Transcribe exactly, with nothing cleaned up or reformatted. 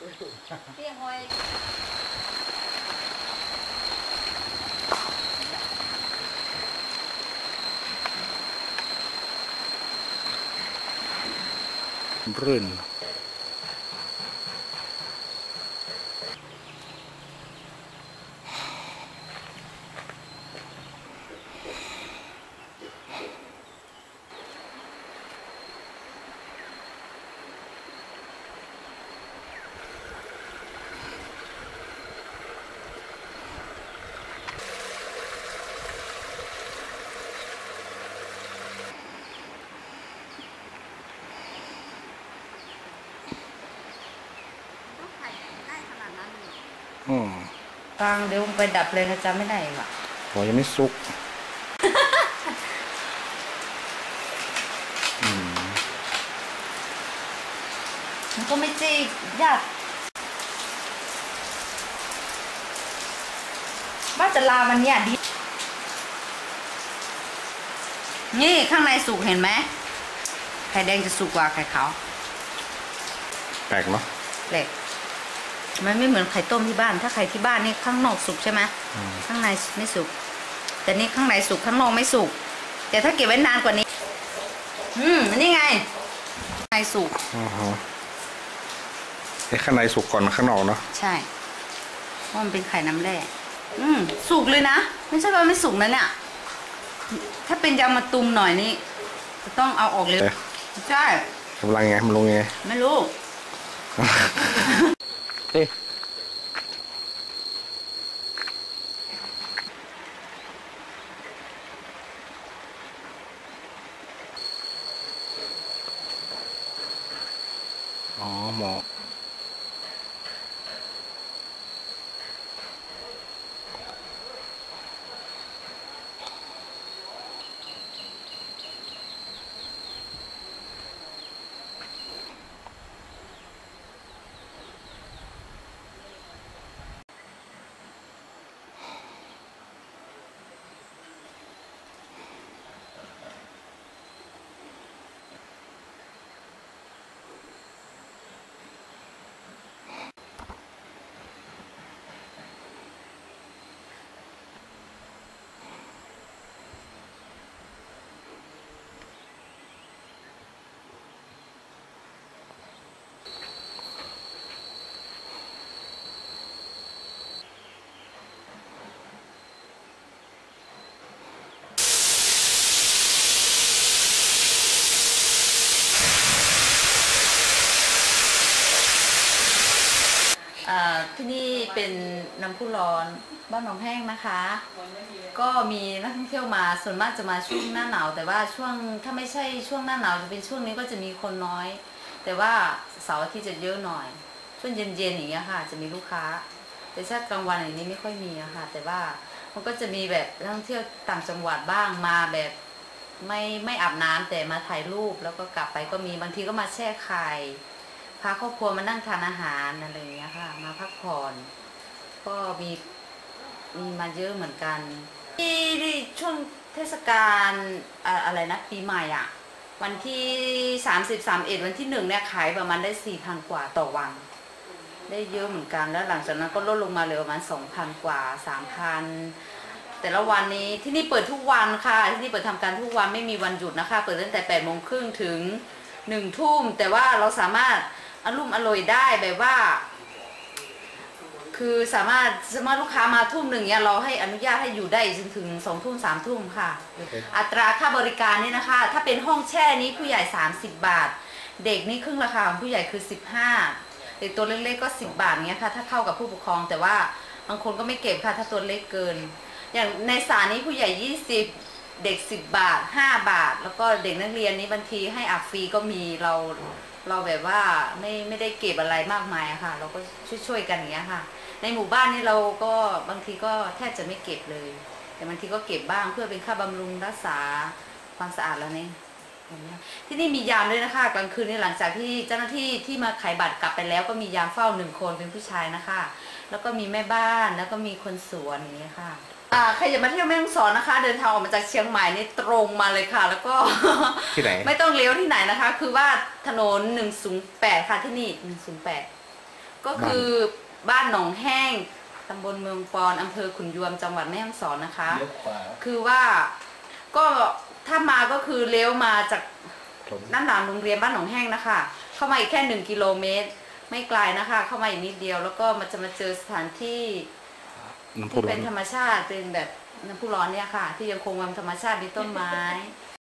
พี่หอยรื่นอืมกลางเดี๋ยวไปดับเลยนะจำไม่ได้ว่ะโอ้ยังไม่สุกมันก็ไม่จียากบ้าจะลามันเนี่ยดินี่ข้างในสุกเห็นไหมไข่แดงจะสุกกว่าไข่ขาวแปลกเนาะแปลกมันไม่เหมือนไข่ต้มที่บ้านถ้าไข่ที่บ้านนี่ข้างนอกสุกใช่ไหมข้างในไม่สุกแต่นี่ข้างในสุกข้างนอกไม่สุกแต่ถ้าเก็บไว้นานกว่านี้อืมนี่ไงข้างในสุกอ๋อไอ้ข้างในสุกก่อนข้างนอกเนาะใช่เพราะมันเป็นไข่น้ำแร่อืมสุกเลยนะไม่ใช่ว่าไม่สุกนะเนี่ยถ้าเป็นยำมะตูมหน่อยนี่ต้องเอาออกเลยใช่กำลังไงมันลงไงไม่รู้เอ๊ะอ๋อหมอที่นี่เป็นน้ำพุร้อนบ้านหนองแห้งนะคะก็มีนักท่องเที่ยวมาส่วนมากจะมาช่วงหน้าหนาวแต่ว่าช่วงถ้าไม่ใช่ช่วงหน้าหนาวจะเป็นช่วงนี้ก็จะมีคนน้อยแต่ว่าเสาร์อาทิตย์จะเยอะหน่อยช่วงเย็นๆอย่างเงี้ยค่ะจะมีลูกค้าแต่ถ้ากลางวันอย่างนี้ไม่ค่อยมีอะค่ะแต่ว่ามันก็จะมีแบบนักท่องเที่ยวต่างจังหวัดบ้างมาแบบไม่ไม่อาบน้ำแต่มาถ่ายรูปแล้วก็กลับไปก็มีบางทีก็มาแช่ไข่พาครอบครัวมานั่งทานอาหารอะไรอย่างเงี้ยค่ะมาพักผ่อนก็มีมีมาเยอะเหมือนกันที่ช่วงเทศกาลอะไรนะปีใหม่อ่ะวันที่สามสิบ สามสิบเอ็ดวันที่หนึ่งเนี่ยขายประมาณได้ สี่พัน กว่าต่อวันได้เยอะเหมือนกันแล้วหลังจากนั้นก็ลดลงมาเหลือประมาณ สองพัน กว่า สามพัน แต่ละวันนี้ที่นี่เปิดทุกวันค่ะที่นี่เปิดทำการทุกวันไม่มีวันหยุดนะคะเปิดตั้งแต่ แปดโมงครึ่ง ถึง หนึ่ง ทุ่มแต่ว่าเราสามารถอารมณ์อร่อยได้แบบว่าคือสามารถสมมติลูกค้ามาทุ่มหนึ่งเนี่ยเราให้อนุญาตให้อยู่ได้จนถึงสองทุ่มสามทุ่มค่ะ okay. อัตราค่าบริการนี่นะคะถ้าเป็นห้องแช่นี้ผู้ใหญ่สามสิบบาทเด็กนี่ครึ่งราคาของผู้ใหญ่คือสิบห้าเด็กตัวเล็กๆก็สิบบาทเนี้ยค่ะถ้าเข้ากับผู้ปกครองแต่ว่าบางคนก็ไม่เก็บค่ะถ้าตัวเล็กเกินอย่างในสานี้ผู้ใหญ่ยี่สิบเด็กสิบบาทห้าบาทแล้วก็เด็กนักเรียนนี้บางทีให้อาบฟรีก็มีเราเราแบบว่าไม่ไม่ได้เก็บอะไรมากมายค่ะเราก็ช่วยๆกันอย่างเงี้ยค่ะในหมู่บ้านนี้เราก็บางทีก็แทบจะไม่เก็บเลยแต่บางทีก็เก็บบ้างเพื่อเป็นค่าบำรุงรักษาความสะอาดแล้วเนี่ยที่นี่มียามด้วยนะคะกลางคืนนี้หลังจากที่เจ้าหน้าที่ที่มาขายบัตรกลับไปแล้วก็มียามเฝ้าหนึ่งคนเป็นผู้ชายนะคะแล้วก็มีแม่บ้านแล้วก็มีคนสวนอย่างเงี้ยค่ะอ่าใครอยากมาเที่ยวแม่ฮ่องสอนนะคะเดินทางออกมาจากเชียงใหม่นี่ตรงมาเลยค่ะแล้วก็ที่ไหนไม่ต้องเลี้ยวที่ไหนนะคะคือว่าถนนหนึ่งศูนย์แปดค่ะที่นี่หนึ่งศูนย์แปดก็คือบ้านหนองแห้งตำบลเมืองปอนอำเภอขุนยวมจังหวัดแม่ฮ่องสอนนะคะเลี้ยวขวาคือว่าก็ถ้ามาก็คือเลี้ยวมาจากถนนด้านหลังโรงเรียนบ้านหนองแห้งนะคะ เข้ามาอีกแค่หนึ่งกิโลเมตร ไม่ไกลนะคะ เข้ามาอีกนิดเดียว แล้วก็มันจะมาเจอสถานที่น้ำพุที่ร้อเป็น นธรรมชาติเป็นแบบน้ำพุร้อนเนี่ยค่ะ ที่ยังคงความธรรมชาติมีต้นไม้